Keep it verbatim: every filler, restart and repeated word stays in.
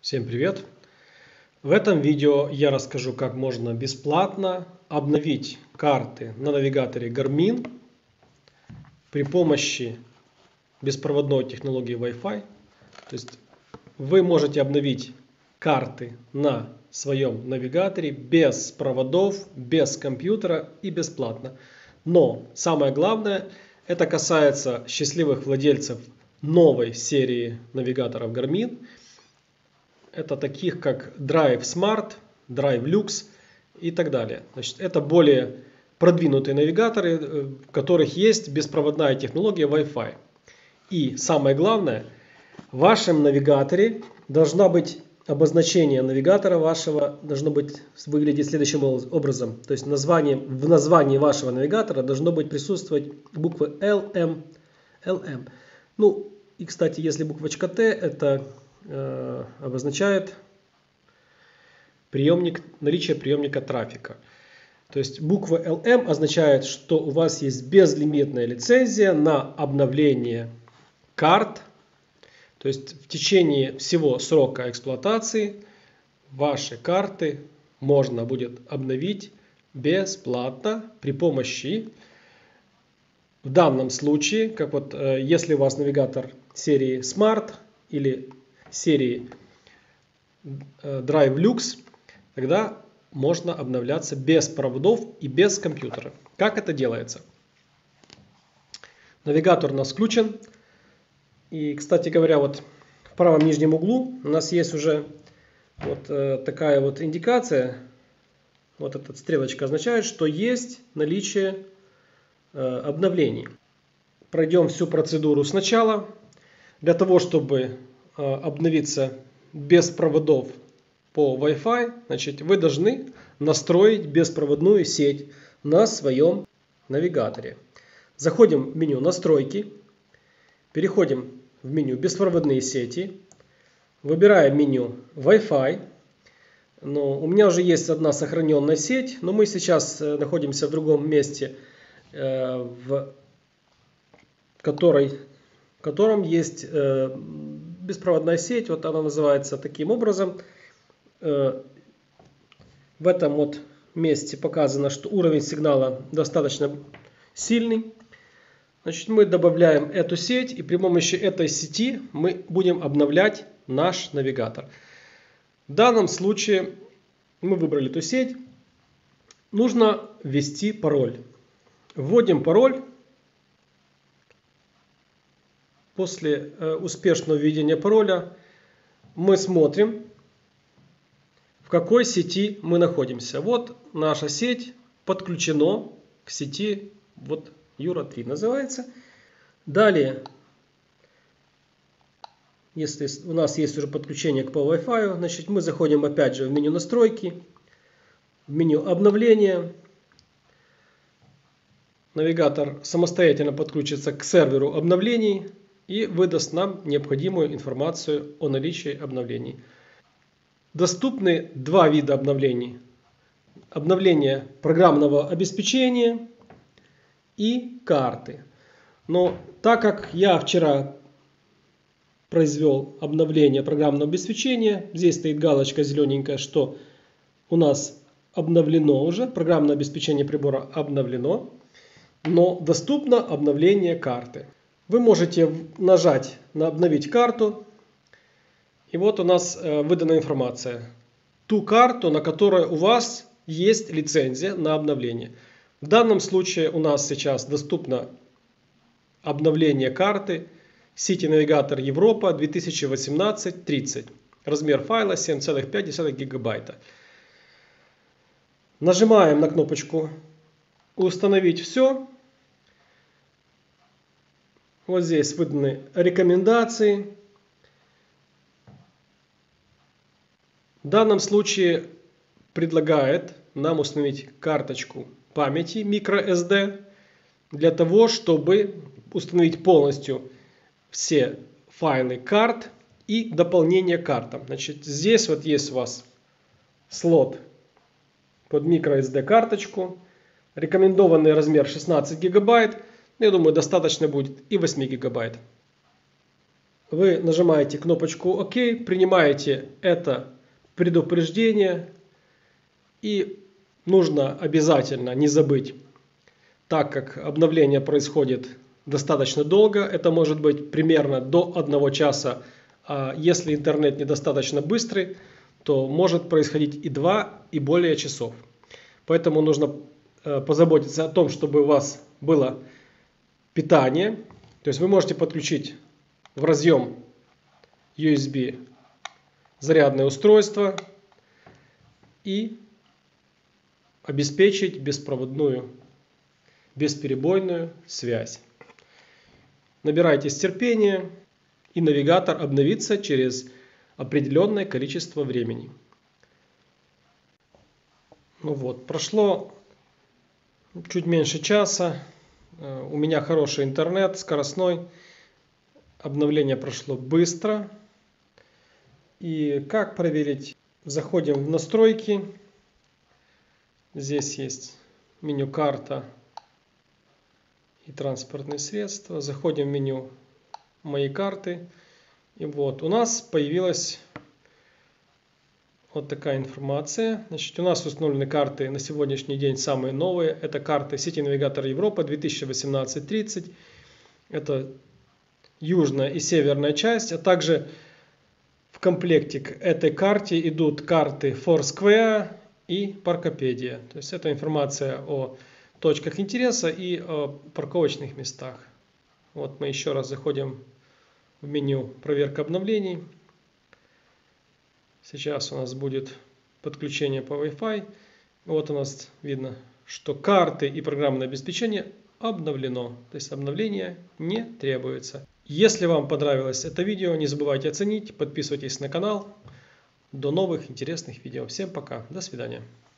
Всем привет! В этом видео я расскажу, как можно бесплатно обновить карты на навигаторе Garmin при помощи беспроводной технологии Wi-Fi. То есть вы можете обновить карты на своем навигаторе без проводов, без компьютера и бесплатно. Но самое главное, это касается счастливых владельцев новой серии навигаторов Garmin. Это таких как Drive Smart, Drive Lux и так далее. Значит, это более продвинутые навигаторы, в которых есть беспроводная технология Wi-Fi. И самое главное, в вашем навигаторе должна быть обозначение навигатора вашего должно быть выглядеть следующим образом. То есть название, в названии вашего навигатора должно быть присутствовать буквы эл эм. эл эм. Ну и кстати, если буквочка Т, это э, обозначает приемник, наличие приемника трафика. То есть буква эл эм означает, что у вас есть безлимитная лицензия на обновление карт. То есть в течение всего срока эксплуатации ваши карты можно будет обновить бесплатно при помощи, в данном случае, как вот если у вас навигатор серии Smart или серии Drive Lux, тогда можно обновляться без проводов и без компьютера. Как это делается? Навигатор у нас включен. И, кстати говоря, вот в правом нижнем углу у нас есть уже вот э, такая вот индикация. Вот эта стрелочка означает, что есть наличие э, обновлений. Пройдем всю процедуру сначала. Для того, чтобы э, обновиться без проводов по Wi-Fi, значит, вы должны настроить беспроводную сеть на своем навигаторе. Заходим в меню «Настройки». Переходим в меню «Беспроводные сети». Выбираем меню Wi-Fi. Но у меня уже есть одна сохраненная сеть, но мы сейчас находимся в другом месте, в которой, в котором есть беспроводная сеть. Вот она называется таким образом. В этом вот месте показано, что уровень сигнала достаточно сильный. Значит, мы добавляем эту сеть, и при помощи этой сети мы будем обновлять наш навигатор. В данном случае мы выбрали эту сеть. Нужно ввести пароль. Вводим пароль. После э, успешного введения пароля мы смотрим, в какой сети мы находимся. Вот наша сеть подключена к сети вот Юра три называется. Далее, если у нас есть уже подключение к по Wi-Fi, значит мы заходим опять же в меню «Настройки», в меню «Обновления». Навигатор самостоятельно подключится к серверу обновлений и выдаст нам необходимую информацию о наличии обновлений. Доступны два вида обновлений. Обновление программного обеспечения и карты. Но так как я вчера произвел обновление программного обеспечения, здесь стоит галочка зелененькая, что у нас обновлено уже, программное обеспечение прибора обновлено, но доступно обновление карты. Вы можете нажать на «Обновить карту», и вот у нас выдана информация. Ту карту, на которой у вас есть лицензия на обновление. В данном случае у нас сейчас доступно обновление карты City Navigator Европа две тысячи восемнадцать тридцать. Размер файла семь целых пять десятых гигабайта. Нажимаем на кнопочку «Установить все». Вот здесь выданы рекомендации. В данном случае предлагает нам установить карточку памяти microSD для того, чтобы установить полностью все файлы карт и дополнение к картам. Значит, здесь вот есть у вас слот под microSD карточку. Рекомендованный размер шестнадцать гигабайт. Я думаю, достаточно будет и восемь гигабайт. вы нажимаете кнопочку ОК, принимаете это предупреждение, и нужно обязательно не забыть, так как обновление происходит достаточно долго, это может быть примерно до одного часа, а если интернет недостаточно быстрый, то может происходить и два, и более часов. Поэтому нужно позаботиться о том, чтобы у вас было питание. То есть вы можете подключить в разъем ю эс би зарядное устройство и обеспечить беспроводную, бесперебойную связь. Набирайтесь терпения, и навигатор обновится через определенное количество времени. Ну вот, прошло чуть меньше часа. У меня хороший интернет, скоростной. Обновление прошло быстро. И как проверить? Заходим в настройки. Здесь есть меню «Карта» и «Транспортные средства». Заходим в меню «Мои карты». И вот у нас появилась вот такая информация. Значит, у нас установлены карты на сегодняшний день самые новые. Это карты сети навигатора Европа две тысячи восемнадцать тридцать. Это южная и северная часть. А также в комплекте к этой карте идут карты Foursquare и Паркопедия. То есть это информация о точках интереса и о парковочных местах. Вот мы еще раз заходим в меню «Проверка обновлений». Сейчас у нас будет подключение по Wi-Fi. Вот у нас видно, что карты и программное обеспечение обновлено. То есть обновление не требуется. Если вам понравилось это видео, не забывайте оценить, подписывайтесь на канал. До новых интересных видео. Всем пока. До свидания.